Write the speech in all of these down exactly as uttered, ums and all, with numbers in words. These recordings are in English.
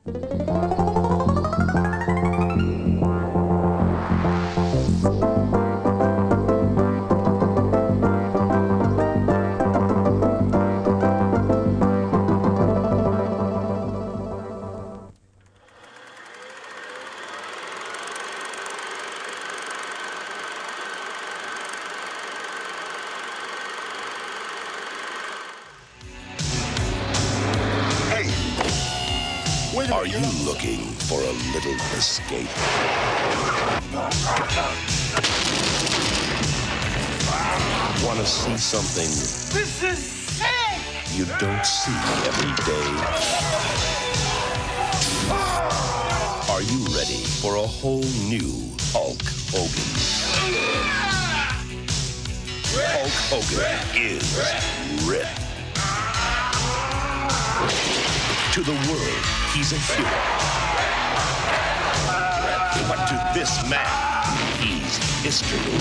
Are you looking for a little escape? Want to see something This is sick! you don't see every day? Are you ready for a whole new Hulk Hogan? Hulk Hogan is ripped. To the world, he's a hero. But to this man, he's history.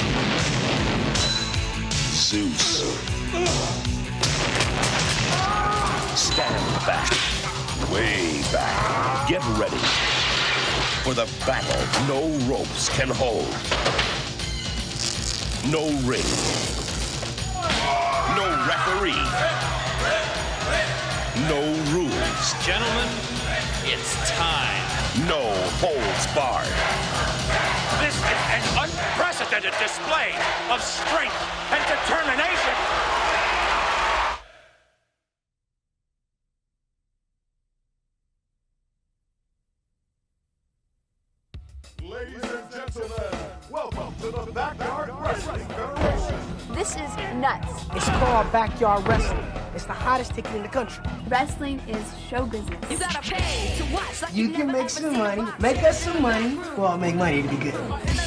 Zeus. Stand back. Way back. Get ready for the battle no ropes can hold. No ring. No referee. No rules. Gentlemen, it's time. No holds barred. This is an unprecedented display of strength and determination. Ladies and gentlemen, welcome to the Backyard Wrestling Federation. This is nuts. It's called Backyard Wrestling. It's the hottest ticket in the country. Wrestling is show business. You gotta pay to watch. Like You can make some money, make us some money. Well, I'll make money to be good. You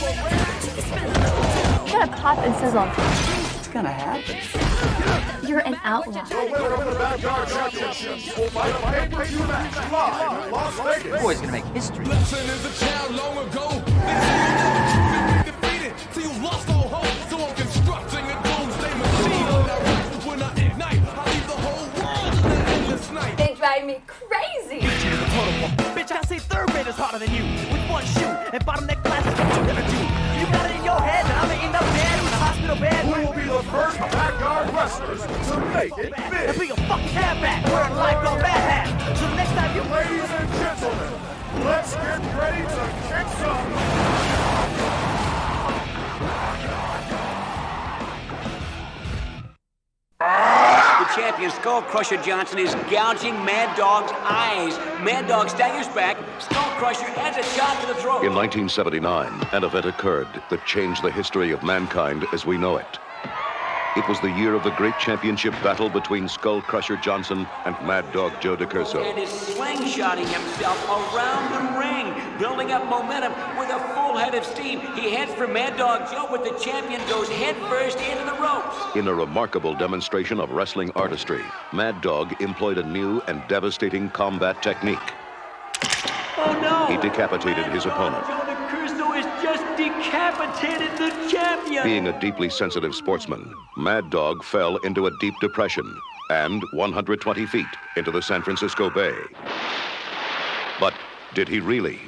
gotta pop and sizzle. It's gonna happen. You're an outlaw. The winner of the Backyard Championship will fight a pay-per-view match live in Las Vegas. Boy's gonna make history. Wrestling is a child long ago. Defeated, so you lost all hope. So I'm constructing a doomsday machine. When I ignite, I leave the whole world in an endless night. They drive me crazy. Bitch, I say third grade is harder than you. With one shoe and bottleneck glasses, what you gonna do? You got it in your head that I'm gonna end up dead in a hospital bed. Who will be the first Backyard Wrestlers to make it And big? be a fucking halfback wearing a lifeguard bad hat. So the next time you Ladies and gentlemen, let's get ready to kick some. The champion, Skull Crusher Johnson, is gouging Mad Dog's eyes. Mad Dog staggers back. Skull Crusher adds a shot to the throat. In nineteen seventy-nine, an event occurred that changed the history of mankind as we know it. It was the year of the great championship battle between Skull Crusher Johnson and Mad Dog Joe DiCurso. And is slingshotting himself around the ring, building up momentum with a full head of steam. He heads for Mad Dog Joe, but the champion goes headfirst into the ropes. In a remarkable demonstration of wrestling artistry, Mad Dog employed a new and devastating combat technique. Oh no! He decapitated Mad his Dog opponent. Joe DiCurso has just decapitated the champion. Being a deeply sensitive sportsman, Mad Dog fell into a deep depression and one hundred twenty feet into the San Francisco Bay. But did he really?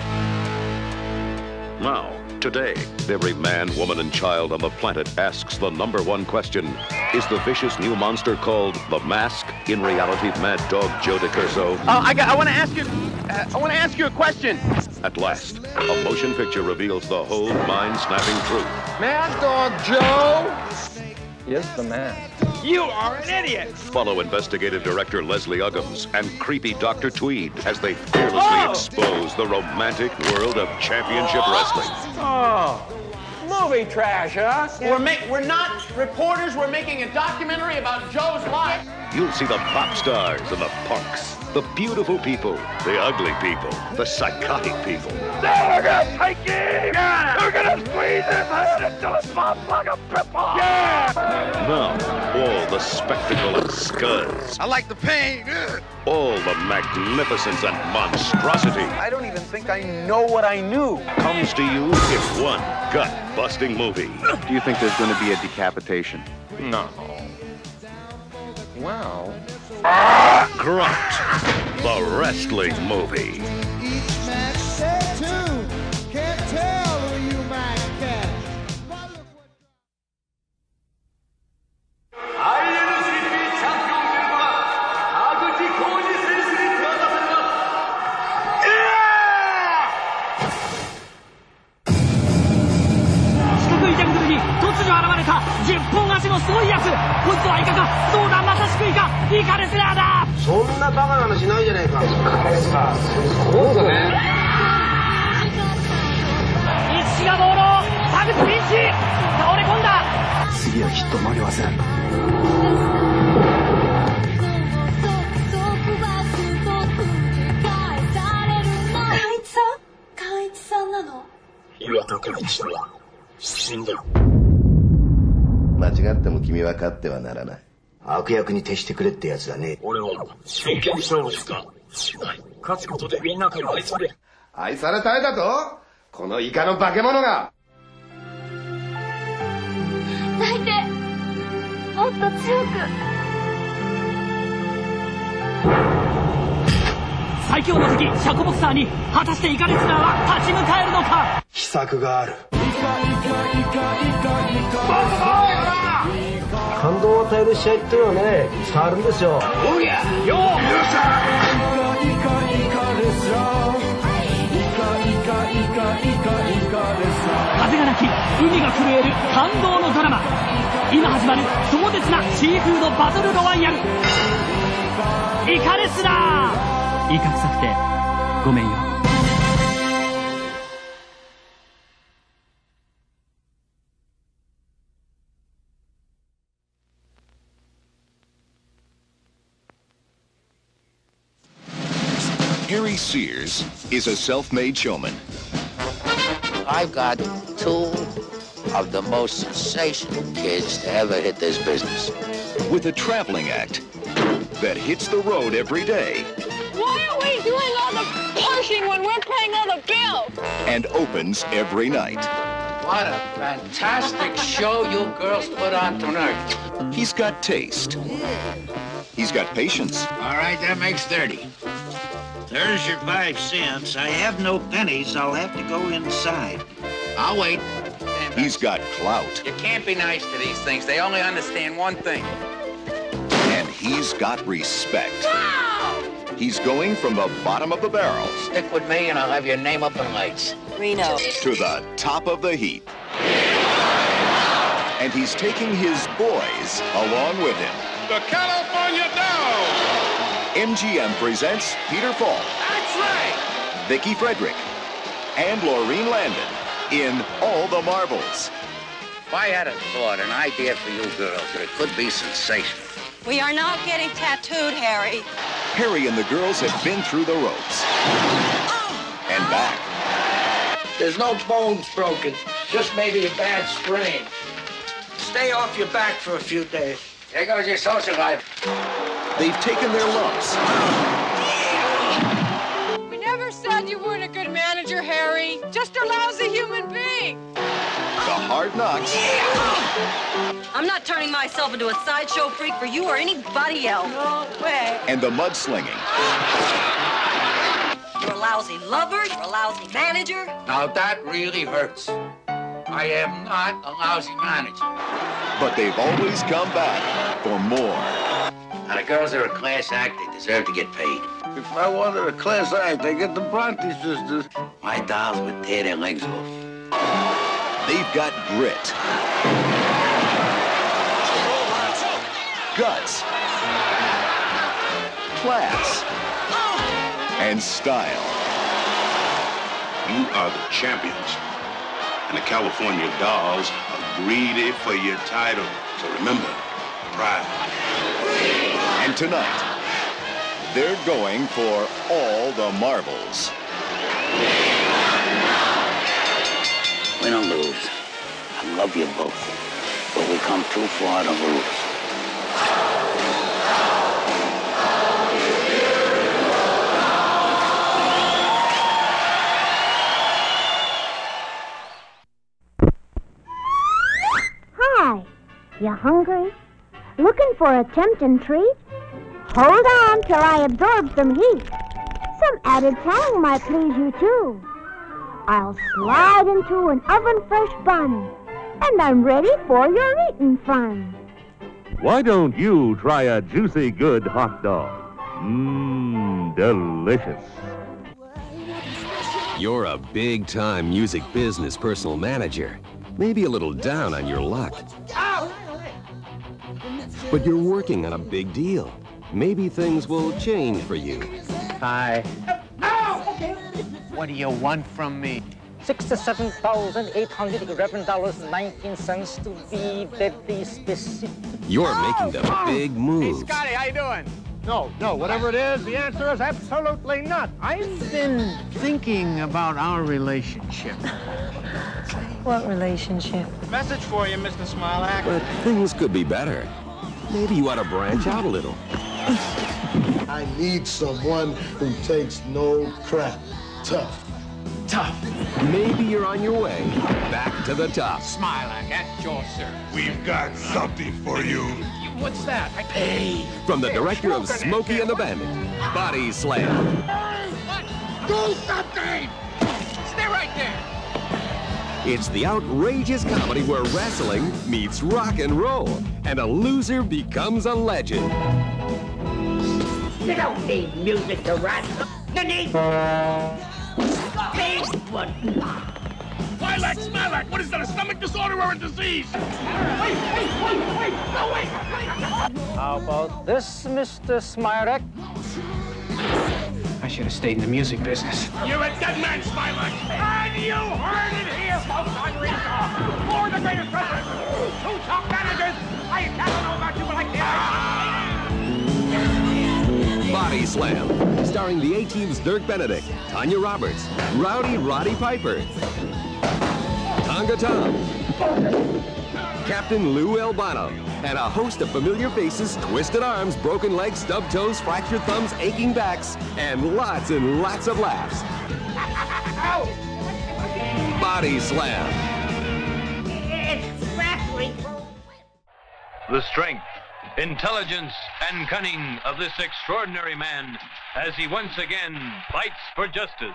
Now, today, every man, woman, and child on the planet asks the number one question: is the vicious new monster called The Mask in reality Mad Dog Joe DiCurso? Uh, I, got, I want to ask you. Uh, I want to ask you a question. At last, a motion picture reveals the whole mind-snapping truth. Mad Dog Joe. Yes, the man. You are an idiot. Follow investigative director Leslie Uggams and creepy Doctor Tweed as they fearlessly Oh! expose the romantic world of championship wrestling. Oh, movie trash, huh? We're make, we're not reporters. We're making a documentary about Joe's life. You'll see the pop stars and the punks, the beautiful people, the ugly people, the psychotic people. We're gonna take it! Yeah! We're gonna squeeze his head until it pops like a pimple! Yeah! Now, all the spectacle and scuds, I like the pain. all the magnificence and monstrosity I don't even think I know what I knew. comes to you in one gut-busting movie. Do you think there's going to be a decapitation? No. Wow. Grunt, the wrestling movie. Each match set tune. Can't tell who you might catch. じゅっぽん足のすごいやつ。こいつはいかか。どうだ、まさしくいか。イカレスラーだ。 そんなバカな話ないじゃないか。イカレスラーそうだね。 一志がボールを田口ピンチ。倒れ込んだ。 次はヒット間に合わせない。 海一さん？海一さんなの？ 岩田海一は死んだ。 間違っても君は勝ってはならない。 悪役に徹してくれってやつだね。俺は真剣勝負しかしない。勝つことでみんなから愛され。 愛されたいだと？このイカの化け物が。 泣いて。もっと強く。 最強の敵シャコボクサーに果たしてイカレスラーは立ち向かえるのか。 秘策がある。感動を与える試合っていうのはね、変わるんですよ。 おりゃよー風が鳴き海が震える感動のドラマ。今始まる壮絶なシーフードバトルロワイヤル。イカレスラー。イカ臭くてごめんよ。 Harry Sears is a self-made showman. I've got two of the most sensational kids to ever hit this business. With a traveling act that hits the road every day. Why are we doing all the pushing when we're paying all the bills? And opens every night. What a fantastic show you girls put on tonight. He's got taste. He's got patience. All right, that makes thirty. There's your five cents. I have no pennies. I'll have to go inside. I'll wait. He's got clout. You can't be nice to these things. They only understand one thing. And he's got respect. Wow! He's going from the bottom of the barrel. Stick with me and I'll have your name up in lights. Reno. To the top of the heap. And he's taking his boys along with him. The California Dog! M G M presents Peter Falk. That's right! Vicky Frederick. And Laureen Landon in All the Marbles. If I had a thought, an idea for you girls, that it could be sensational. We are not getting tattooed, Harry. Harry and the girls have been through the ropes. And back. There's no bones broken, just maybe a bad sprain. Stay off your back for a few days. There goes your social life. They've taken their lumps. We never said you weren't a good manager, Harry. Just a lousy human being. The hard knocks. I'm not turning myself into a sideshow freak for you or anybody else. No way. And the mudslinging. You're a lousy lover, you're a lousy manager. Now that really hurts. I am not a lousy manager. But they've always come back for more. Now the girls are a class act, they deserve to get paid. If I wanted a class act, I get the Bronte sisters. My dolls would tear their legs off. They've got grit. Guts. Class. And style. You are the champions. And the California Dolls are greedy for your title. So remember, pride. And tonight, they're going for all the marbles. Win or lose, I love you both. But we come too far to lose. Hi, you hungry? Looking for a tempting treat? Hold on till I absorb some heat. Some added tang might please you too. I'll slide into an oven-fresh bun, and I'm ready for your eating fun. Why don't you try a juicy good hot dog? Mmm, delicious. You're a big-time music business personal manager. Maybe a little down on your luck. But you're working on a big deal. Maybe things will change for you. Hi. What do you want from me? sixty-seven thousand eight hundred eleven dollars and nineteen cents to be very specific. You're making the big moves. Hey, Scotty, how you doing? No, no, whatever it is, the answer is absolutely not. I've been thinking about our relationship. What relationship? Message for you, Mister Smilak. But things could be better. Maybe you ought to branch out a little. I need someone who takes no crap. Tough. Tough. Maybe you're on your way back to the top. Smilak, at your service. We've got something for you. What's that? I pay. From the director of Smokey and the Bandit, Body Slam. What? Do something! Stay right there. It's the outrageous comedy where wrestling meets rock and roll, and a loser becomes a legend. You don't need music to wrestle. You need big one. Lilac, Smilac, what is that, a stomach disorder or a disease? Wait, wait, wait, wait, no, wait, wait. How about this, Mister Smilak? I should have stayed in the music business. You're a dead man, Smilac. And you heard it here, folks on Rita. For the greatest president, two top managers. I can't know about you, but I can't. Body Slam, starring the A-Team's Dirk Benedict, Tanya Roberts, Rowdy Roddy Piper, Tonga Tom, Captain Lou Albano, and a host of familiar faces, twisted arms, broken legs, stubbed toes, fractured thumbs, aching backs, and lots and lots of laughs. Body Slam. It's wrestling. The strength, intelligence, and cunning of this extraordinary man as he once again fights for justice.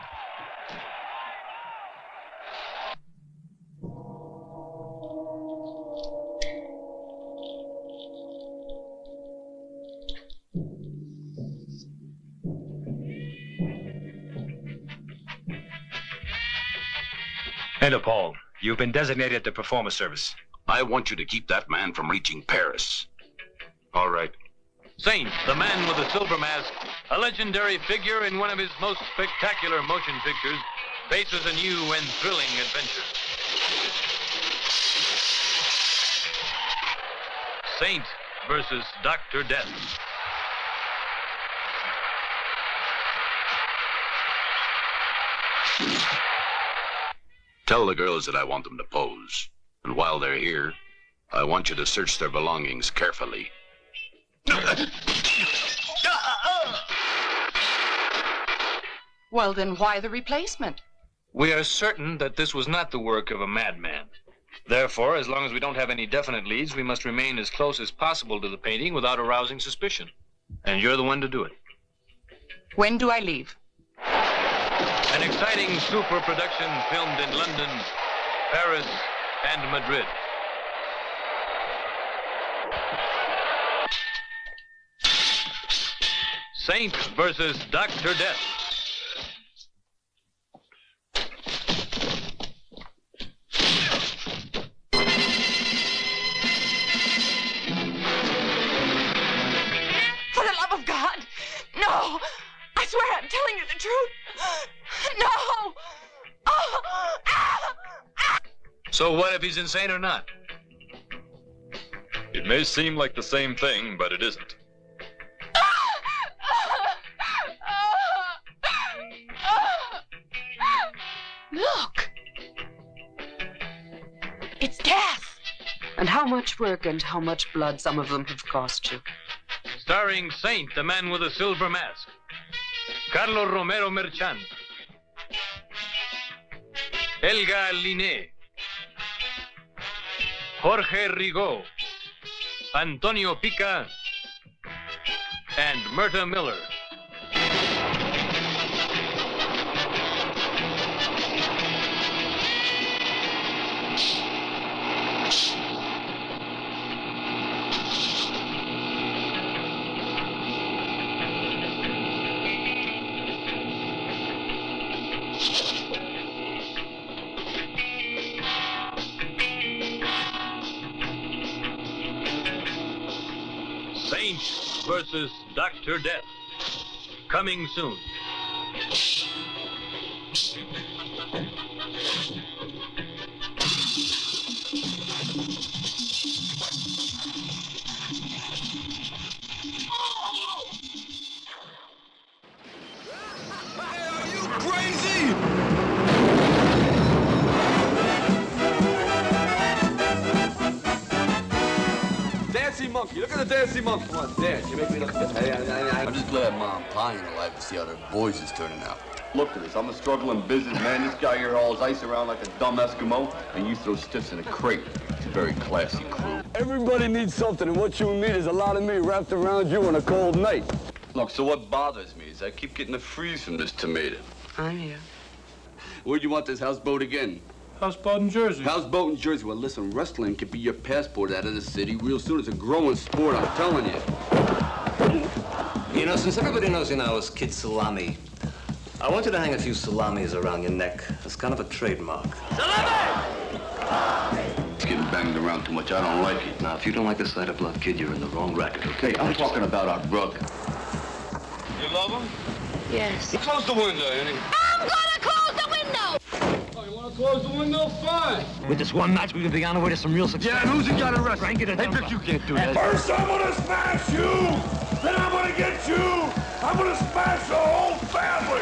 Interpol, you've been designated to perform a service. I want you to keep that man from reaching Paris. All right. Saint, the man with the silver mask, a legendary figure in one of his most spectacular motion pictures, faces a new and thrilling adventure. Saint versus Doctor Death. Tell the girls that I want them to pose. And while they're here, I want you to search their belongings carefully. Well, then why the replacement? We are certain that this was not the work of a madman. Therefore, as long as we don't have any definite leads, we must remain as close as possible to the painting without arousing suspicion. And you're the one to do it. When do I leave? An exciting super production filmed in London, Paris, and Madrid. Saint versus Doctor Death. For the love of God, no! I swear I'm telling you the truth. No! Oh! Ah! Ah! So what if he's insane or not? It may seem like the same thing, but it isn't. Look! It's death! And how much work and how much blood some of them have cost you. Starring Saint, the man with a silver mask. Carlo Romero Merchant. Helga Liné. Jorge Rigaud. Antonio Pica, and Myrta Miller. Saint versus Doctor Death. Coming soon. Dancing monkey, look at the dancing monkey. Come on, dance. You make me look good. Hey, I, I, I. I'm just glad Mom and Pa ain't alive to see how their boys is turning out. Look at this. I'm a struggling businessman. This guy here hauls ice around like a dumb Eskimo, and you throw stiffs in a crate. It's a very classy crew. Everybody needs something, and what you need is a lot of me wrapped around you on a cold night. Look, so what bothers me is I keep getting a freeze from this tomato. I'm here. Where'd you want this houseboat again? Houseboat in Jersey. Houseboat in Jersey. Well, listen, wrestling could be your passport out of the city real soon. It's a growing sport, I'm telling you. You know, since everybody knows you now as Kid Salami, I want you to hang a few salamis around your neck as kind of a trademark. It's getting banged around too much. I don't like it. Now, if you don't like the sight of blood, kid, you're in the wrong racket, okay? Hey, I'm talking about our brother. You love him? Yes. Close the window, Annie. I'm gonna close the window! Oh, you want to close the window? Fine. With this one match, we could be on our way to some real success. Yeah, and who's he got arrested? Frank it Hey, Vic, you can't do that. First, I'm gonna smash you! Then I'm gonna get you! I'm gonna smash the whole family!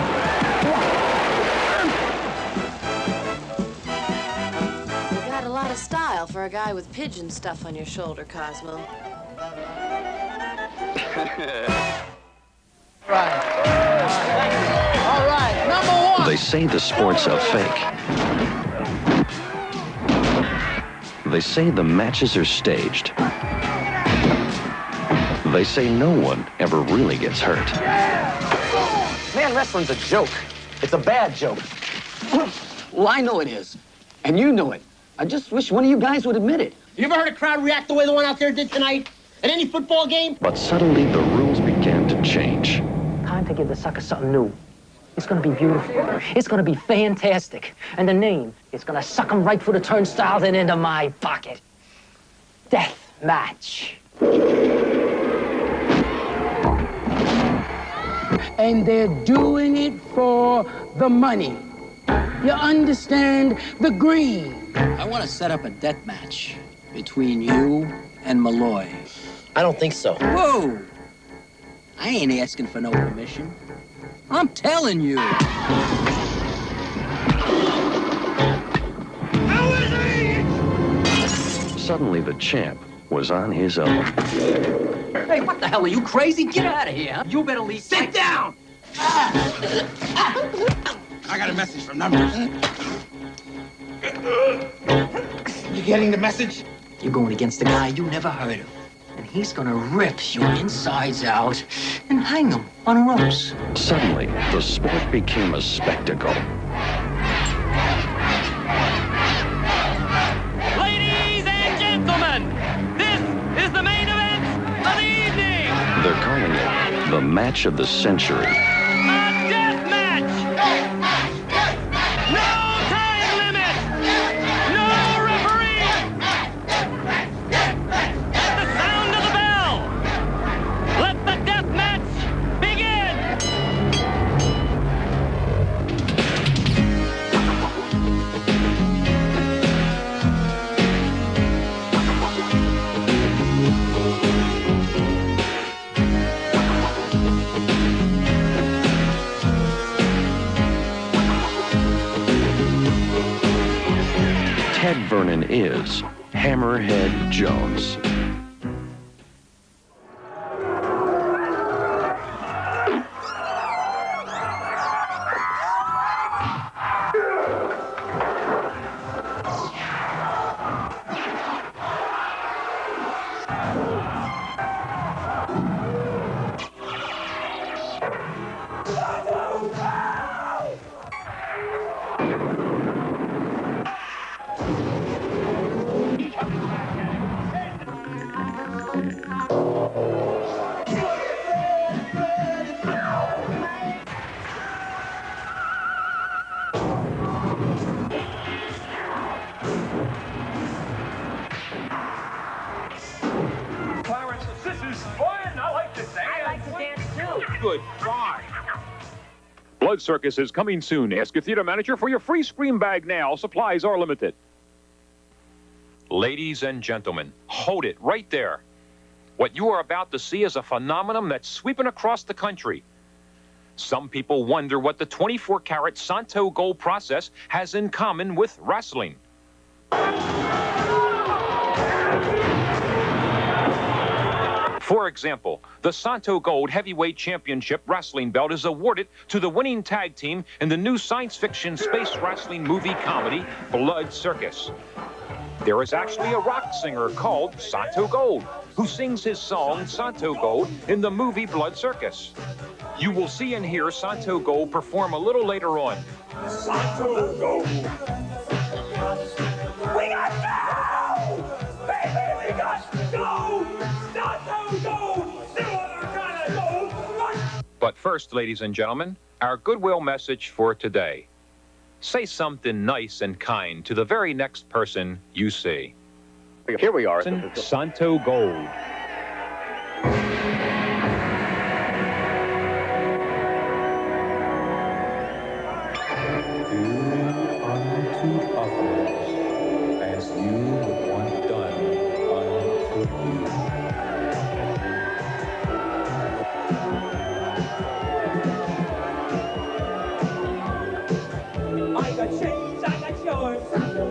You got a lot of style for a guy with pigeon stuff on your shoulder, Cosmo. Right. All right, number one. They say the sport's a fake. They say the matches are staged. They say no one ever really gets hurt. Man, wrestling's a joke. It's a bad joke. Well, I know it is. And you know it. I just wish one of you guys would admit it. You ever heard a crowd react the way the one out there did tonight? At any football game? But suddenly the rules began to change. Time to give the sucker something new. It's gonna be beautiful. It's gonna be fantastic. And the name is gonna suck him right through the turnstiles and into my pocket. Death match. And they're doing it for the money. You understand the greed. I want to set up a death match between you and Malloy. I don't think so. Whoa! I ain't asking for no permission. I'm telling you. Suddenly the champ was on his own. Hey, what the hell? Are you crazy? Get out of here. You better leave. Sit down! I got a message from numbers. You getting the message? You're going against a guy you never heard of. And he's gonna rip you insides out and hang him on ropes. Suddenly, the sport became a spectacle. Ladies and gentlemen, this is the main event of the evening. They're calling it the match of the century. A death match. No time limit. No referee. At the sound of the bell, let the death match begin. Ted Vernon is Hammerhead Jones. Goodbye. Blood Circus is coming soon. Ask your theater manager for your free scream bag now. Supplies are limited. Ladies and gentlemen, hold it right there. What you are about to see is a phenomenon that's sweeping across the country. Some people wonder what the twenty-four karat Santo Gold process has in common with wrestling. For example, the Santo Gold Heavyweight Championship wrestling belt is awarded to the winning tag team in the new science fiction space wrestling movie comedy, Blood Circus. There is actually a rock singer called Santo Gold, who sings his song, Santo Gold, in the movie Blood Circus. You will see and hear Santo Gold perform a little later on. Santo Gold. We got gold! Baby, we got gold! Santo Gold! No other kind of gold! But first, ladies and gentlemen, our goodwill message for today. Say something nice and kind to the very next person you see. Here we are. Santo Gold. As you would want done unto you. I got chains, I got yours.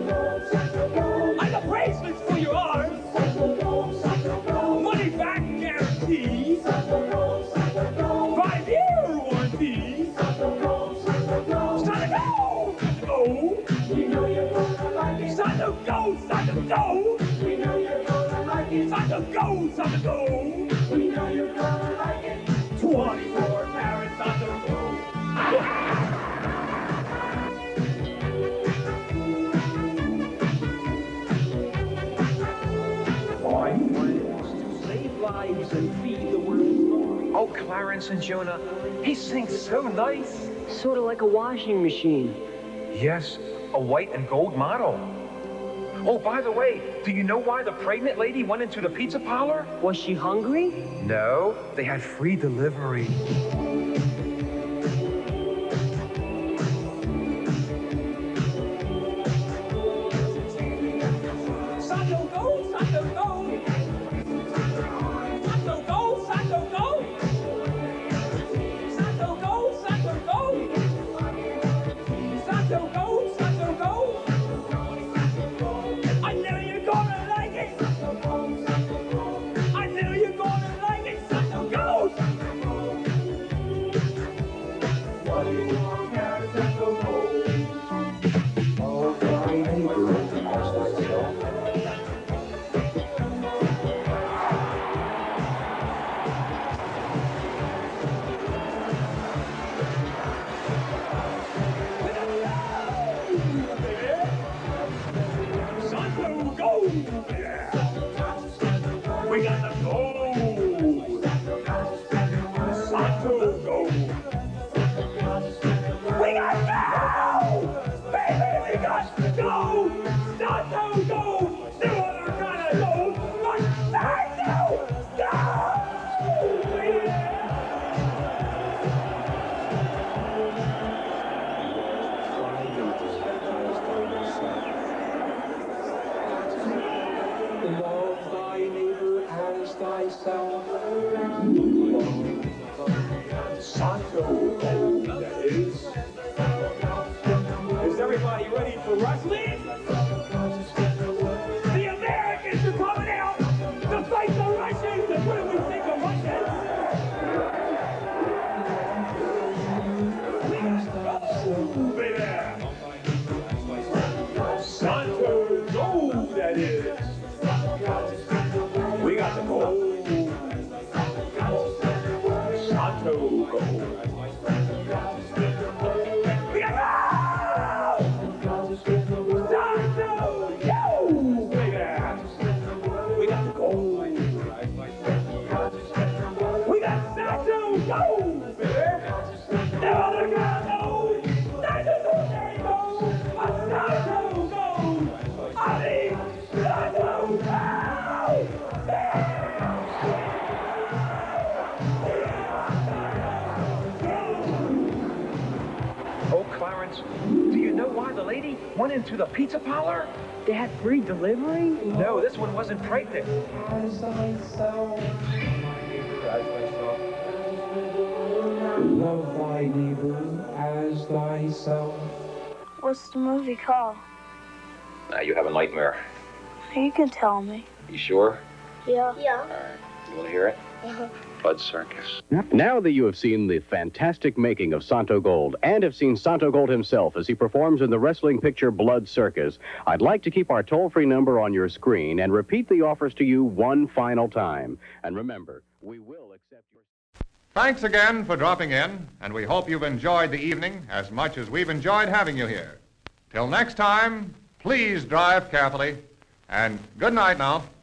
I got bracelets for your arms. Money back guarantees. Five year warranties. Santo Gold, Santo Gold. We know you're gonna like it. Santo Gold, Santo Gold. We know you're gonna like it. Santo Gold, Santo Gold. We know you're gonna like it. twenty-four karat Santo Gold. Save lives and feed the world. Oh, Clarence and Jonah, he sings so nice. Sort of like a washing machine. Yes, a white and gold model. Oh, by the way, do you know why the pregnant lady went into the pizza parlor? Was she hungry? No, they had free delivery. Santo Gold, Santo Gold. Santo Gold, Santo Gold. Santo Gold, Santo Gold. Santo Gold, Santo Gold. I know you're gonna like it. I know you're gonna like it. Santo Gold. What do you want, Karen? Santo Gold. Oh, baby, girl, you must like it. Santo Gold! Yeah. We got the gold! Santo Gold! We got gold! Baby, we got gold! Santo Gold! No other kind of gold but Santo Gold! Love thy neighbor as thyself. Santo Gold, that is. Is everybody ready for wrestling? The Americans are coming out to fight the Russians. And what do we think of Russians? Baby. Santo Gold, that is. We got the gold. Santo Gold. We got gold! Santo went into the pizza parlor? They had free delivery? No, this one wasn't pregnant. As thyself, my neighbor as thyself. Love thy neighbor as thyself. What's the movie called? Now you have a nightmare. You can tell me. You sure? Yeah. Yeah. All right. You want to hear it? Uh-huh. Blood Circus. Now that you have seen the fantastic making of Santo Gold and have seen Santo Gold himself as he performs in the wrestling picture Blood Circus, I'd like to keep our toll-free number on your screen and repeat the offers to you one final time. And remember, we will accept your... Thanks again for dropping in, and we hope you've enjoyed the evening as much as we've enjoyed having you here. Till next time, please drive carefully, and good night now.